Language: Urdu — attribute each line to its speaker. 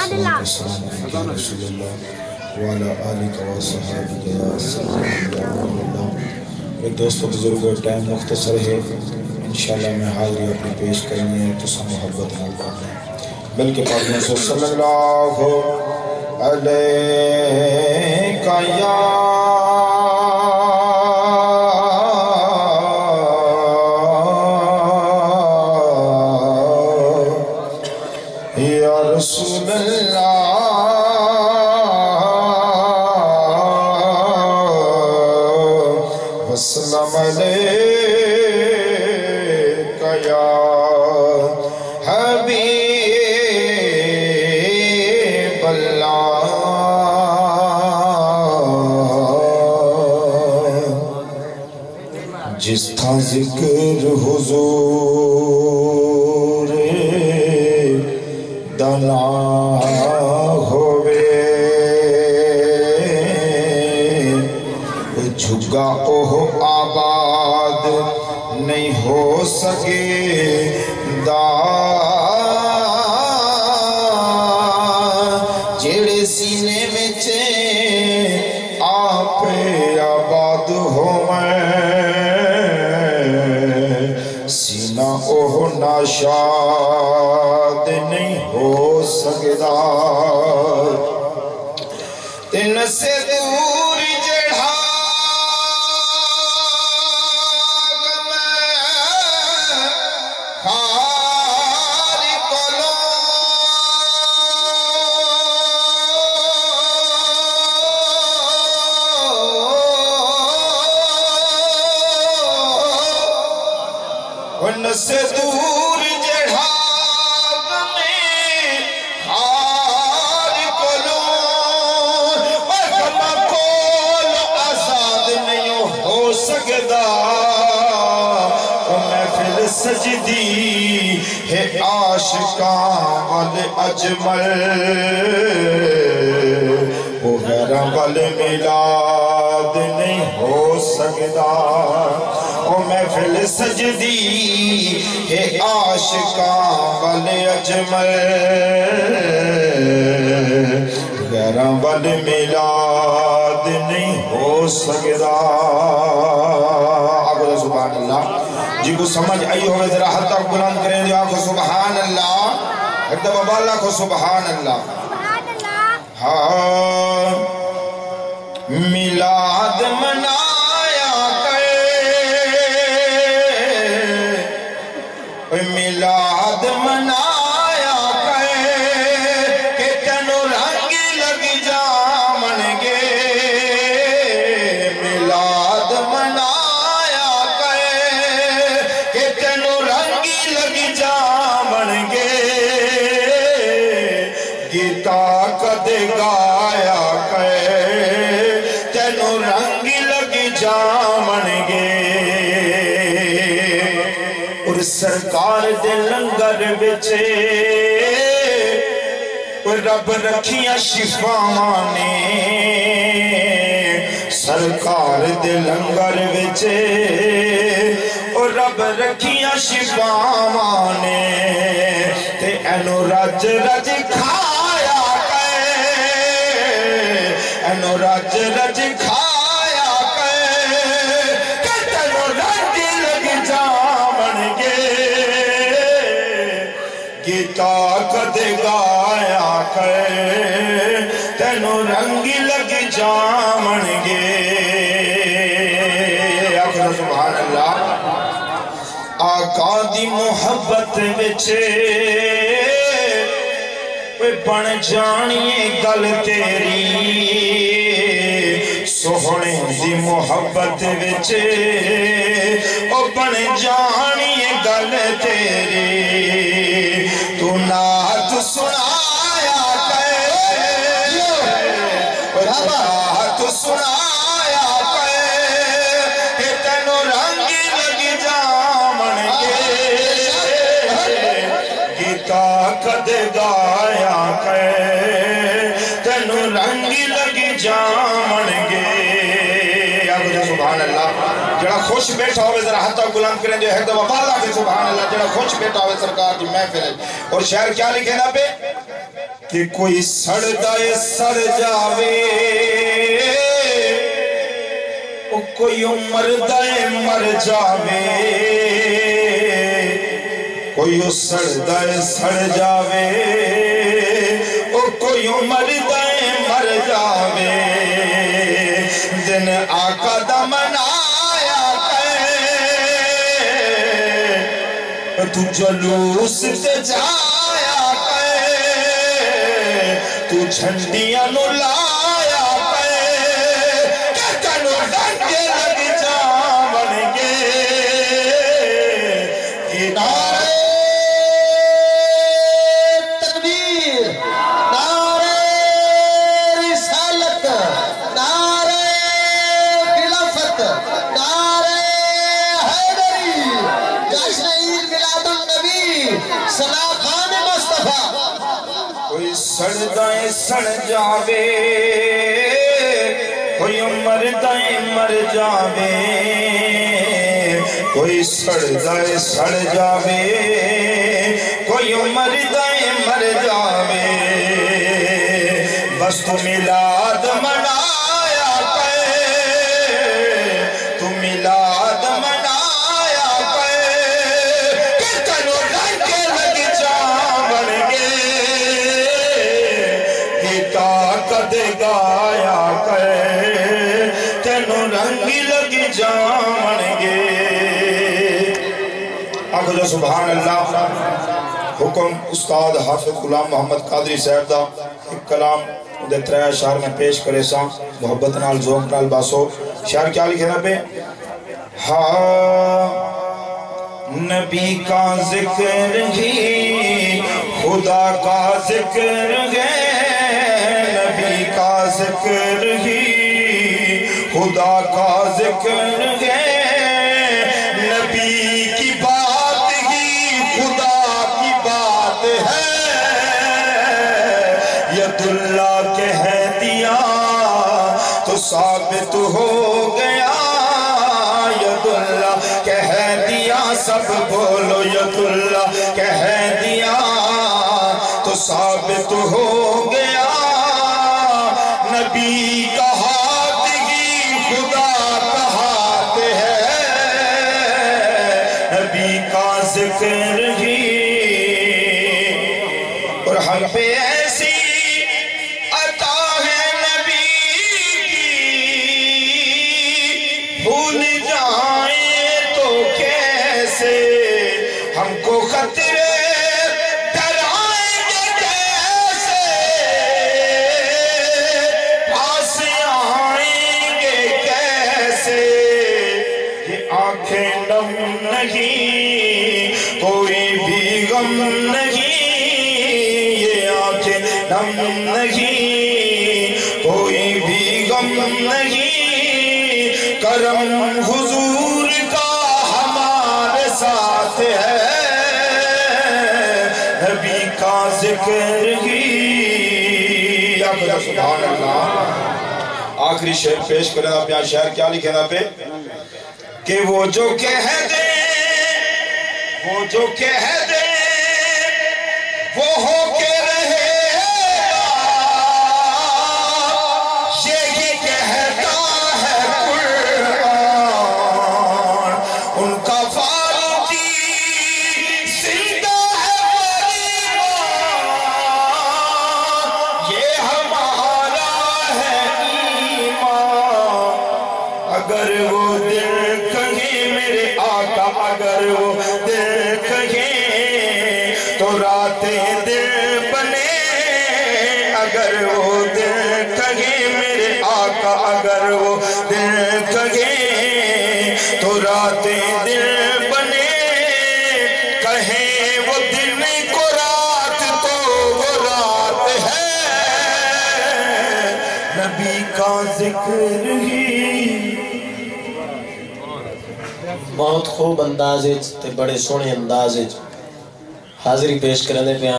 Speaker 1: والصلاة والسلام على رسول الله وعلى آلہ وصحبہ یا سیدنا اللہ۔ ایک دوستو بزرگو ٹائم مختصر ہے، انشاءاللہ میں حاضری اپنی پیش کرنی ہے تو سا محبت نال پڑھنا ہے، بلکہ پاک رسول صلی اللہ علیہ یا رسول اللہ وسلم علیکہ یا حبیب اللہ۔ جس تھا ذکر حضور دنا ہوئے جھگا اوہ آباد نہیں ہو سکے دا جیڑے سینے میں چین آپ آباد ہوئے سینہ اوہ ناشاد نہیں ہو سکدا تن سے دور جڑھا خاری کولو ان سے دور جڑھا سجدی ہے عاشقاں وال اجمل وہ غیراں وال میلاد نہیں ہو سکدا وہ محفل سجدی ہے عاشقاں وال اجمل غیراں وال میلاد نہیں ہو سکدا۔ آگو سبحان اللہ جی کو سمجھ آئی ہوئے ذرا حد تک بلند کریں جو آنکھو سبحان اللہ، ایک دفعہ بالا کو سبحان اللہ۔ ہاں میلاد منایا کرے میلاد منایا کرے کہ تینوں رنگ لگ جامن گے میلاد منایا کہ تینوں رنگی لگی جامن گے گیتا کدے گایا کہ تینوں رنگی لگی جامن گے اور سرکار دے لنگر بچے رب رکھیاں شفاوانے سرکار دے لنگر بچے رب رکھیاں شفاوانے تے اینو رج رج کھایا کہ اینو رج رج کھایا کہ تینو رج لگ جامن گے گیتا کدے گایا کہ تینو رنگ لگ جامن گے۔ آخر سبحان اللہ۔ آقا دی محبت وچے بن جانیے گل تیری سوہنے دی محبت وچے بن جانیے گل تیری تو نعت سنایا کہ نعت سنایا کہ تینوں رنگ لگ جامن گے گیتا کدے گایا کہ تینوں رنگ لگ جامن گے۔ سبحان اللہ جڑا خوش بیٹھا ہوئے ذرا ہاتھ بلند کریں جو ایک دفعہ بالا کے سبحان اللہ جڑا خوش بیٹھا ہوئے سرکار دی محفل ہے. اور شعر کیا لکھے نا پہ کہ کوئی سڑدائے سڑ جاوے کوئی مردائے مر جاوے کوئی سڑدائے سڑ جاوے کوئی مردائے مر جاوے دن آقا دا منایا کہ تو جلوس تے جایا کہ تو جھنڈیاں نو لایا کہ تنو ڈنگے لگ جاون گے کہ نعرہ تکبیر نعرہ رسالت نعرہ خلافت نعرہ حیدری جشن عید میلاد النبی ثنا خان مصطفیٰ. کوئی سڑدائیں سڑ جاوے کوئی مردائیں مر جاوے کوئی سڑدائیں سڑ جاوے کوئی مردائیں مر جاوے بس تو میلاد منایا تو میلاد منایا کہ تنو ڈنگے لگ جاون گے طاقت گایا تینو رنگی لگ جاون گے. آخو جو سبحان اللہ. حکم استاد حافظ غلام محمد قادری صاحب دا ایک کلام دے 3 اشعار میں پیش کرے سا محبت نال ذوق نال باسو. شعر کیا لکھے نا پہ ہاں نبی کا ذکر ہی خدا کا ذکر ہے نبی کا ذکر ہی خدا کا ذکر ہے نبی کی بات ہی خدا کی بات ہے ید اللہ کہہ دیا تو ثابت ہو گیا ید اللہ کہہ دیا سب بولو ید اللہ کہہ دیا تو ثابت ہو گیا نبی کا ہاتھ ہی خدا کا ہاتھ ہے نبی کا ذکر ہی. اور ہم پہ ایسی عطا ہے نبی کی بھول جائیں تو کیسے ہم کو خطرے نہیں کوئی بھی غم نہیں یہ آنکھیں نم نہیں کوئی بھی غم نہیں کرم حضور کا ہمارے ساتھ ہے نبی کا ذکر ہی. سبحان اللہ. آخری شعر پیش کریں آپ یہاں شعر کیا لکھیں نا پہ کہ وہ جو کہہ دے وہ جو کہہ دے وہ ہو کے رہے یہی کہتا ہے قرآن ان کا فاروقی زندہ ہے یہ ہمارا ہے ایمان. اگر وہ دل کہیں میرے آقا اگر وہ دل کہیں تو راتیں دل بنے اگر وہ دل کہیں میرے آقا اگر وہ دل کہیں تو راتیں دل بنے کہیں وہ دن کو رات تو وہ رات ہے نبی کا ذکر ہی.
Speaker 2: بہت خوب انداز تے بڑے سونے انداز حاضری پیش کرنے پہ